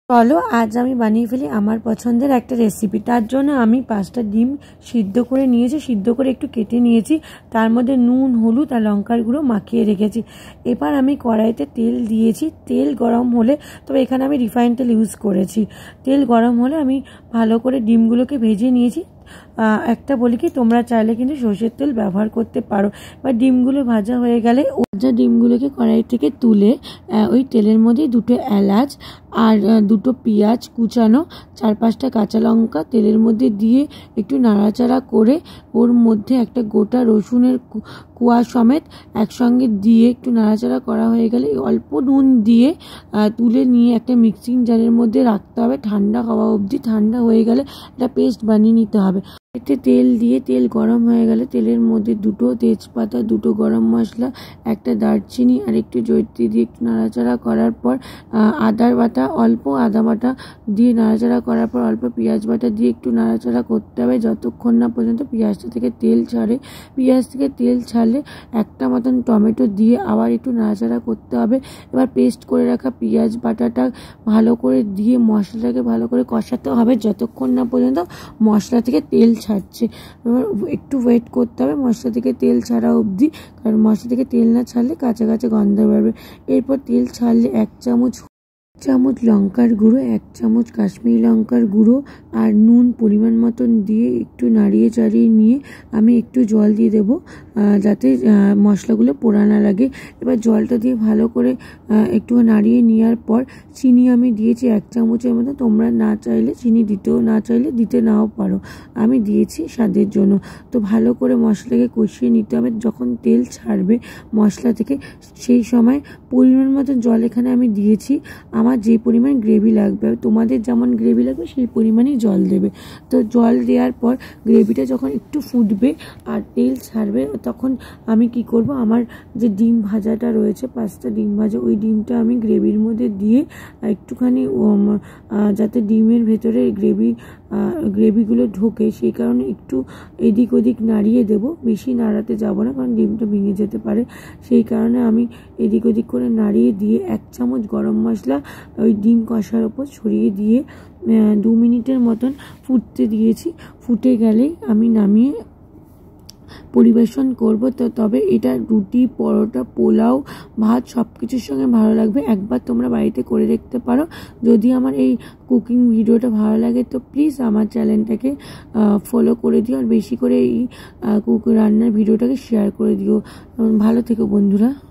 চলো আজ আমি বানিয়ে ফেলি আমার পছন্দের একটা রেসিপি। তার জন্য আমি 5টা ডিম সিদ্ধ করে নিয়েছি, সিদ্ধ করে একটু কেটে নিয়েছি, তার মধ্যে নুন, হলুদ আর লঙ্কার গুঁড়ো মাখিয়ে রেখেছি। এবার আমি কড়াইতে তেল দিয়েছি, তেল গরম হলে, তবে এখানে আমি রিফাইন তেল ইউজ করেছি, তেল গরম হলে আমি ভালো করে ডিমগুলোকে ভেজে নিয়েছি। একটা বলি কি, তোমরা চাইলে কিন্তু সর্ষের তেল ব্যবহার করতে পারো। এবার ডিমগুলো ভাজা হয়ে গেলে ভাজা ডিমগুলোকে কড়াই থেকে তুলে ওই তেলের মধ্যে 2টো এলাচ আর 2টো পেঁয়াজ কুচানো, 4-5টা কাঁচা লঙ্কা তেলের মধ্যে দিয়ে একটু নাড়াচাড়া করে ওর মধ্যে একটা গোটা রসুনের কোয়া সমেত একসঙ্গে দিয়ে একটু নাড়াচাড়া করা হয়ে গেলে অল্প নুন দিয়ে তুলে নিয়ে একটা মিক্সিং জারের মধ্যে রাখতে হবে ঠান্ডা হওয়া অবধি। ঠান্ডা হয়ে গেলে একটা পেস্ট বানিয়ে নিতে হবে। এতে তেল দিয়ে তেল গরম হয়ে গেলে তেলের মধ্যে 2টো তেজপাতা, 2টো গরম মশলা, একটা দারচিনি আর একটু জয়িত্রী দিয়ে একটু নাড়াচাড়া করার পর অল্প আদা বাটা দিয়ে নাড়াচাড়া করার পর অল্প পেঁয়াজ বাটা দিয়ে একটু নাড়াচাড়া করতে হবে যতক্ষণ না পর্যন্ত পেঁয়াজটা থেকে তেল ছাড়ে। পেঁয়াজ থেকে তেল ছাড়লে একটা মতন টমেটো দিয়ে আবার একটু নাড়াচাড়া করতে হবে। এবার পেস্ট করে রাখা পেঁয়াজ বাটাটা ভালো করে দিয়ে মশলাটাকে ভালো করে কষাতে হবে যতক্ষণ না পর্যন্ত মশলা থেকে তেল ছাড়ছে। এবার একটু ওয়েট করতে হবে মশলা থেকে তেল ছাড়া অবধি, কারণ মশলা থেকে তেল না ছাড়লে কাঁচা কাঁচা গন্ধ বেরোবে। এরপর তেল ছাড়লে 1 চামচ লঙ্কার গুঁড়ো, 1 চামচ কাশ্মীরি লঙ্কার গুঁড়ো আর নুন পরিমাণ মতন দিয়ে একটু নাড়িয়ে চাড়িয়ে নিয়ে আমি একটু জল দিয়ে দেবো যাতে মশলাগুলো পোড়া না লাগে। এবার জলটা দিয়ে ভালো করে একটু নাড়িয়ে নেওয়ার পর চিনি আমি দিয়েছি 1 চামচের মতো। তোমরা না চাইলে চিনি দিতেও, না চাইলে দিতে নাও পারো, আমি দিয়েছি স্বাদের জন্য। তো ভালো করে মশলাকে কষিয়ে নিতে হবে। যখন তেল ছাড়বে মশলা থেকে সেই সময় পরিমাণ মতো জল এখানে আমি দিয়েছি। আমার যে পরিমাণ গ্রেভি লাগবে, তোমাদের যেমন গ্রেভি লাগবে সেই পরিমাণই জল দেবে। তো জল দেওয়ার পর গ্রেভিটা যখন একটু ফুটবে আর তেল ছাড়বে তখন আমি কি করব, আমার যে ডিম ভাজাটা রয়েছে 5টা ডিম ভাজা, ওই ডিমটা আমি গ্রেভির মধ্যে দিয়ে একটুখানি যাতে ডিমের ভেতরে গ্রেভিগুলো ঢোকে সেই কারণে একটু এদিক ওদিক নাড়িয়ে দেব। বেশি নাড়াতে যাব না কারণ ডিমটা ভেঙে যেতে পারে, সেই কারণে আমি এদিক ওদিক করে নাড়িয়ে দিয়ে 1 চামচ গরম মশলা ওই ডিম কষার ওপর ছড়িয়ে দিয়ে 2 মিনিটের মতন ফুটতে দিয়েছি। ফুটে গেলেই আমি নামিয়ে পরিবেশন করব। তবে এটা রুটি, পরোটা, পোলাও, ভাত সব কিছুর সঙ্গে ভালো লাগবে। একবার তোমরা বাড়িতে করে দেখতে পারো। যদি আমার এই কুকিং ভিডিওটা ভালো লাগে তো প্লিজ আমার চ্যানেলটাকে ফলো করে দিও আর বেশি করে এই রান্নার ভিডিওটাকে শেয়ার করে দিও। ভালো থেকো বন্ধুরা।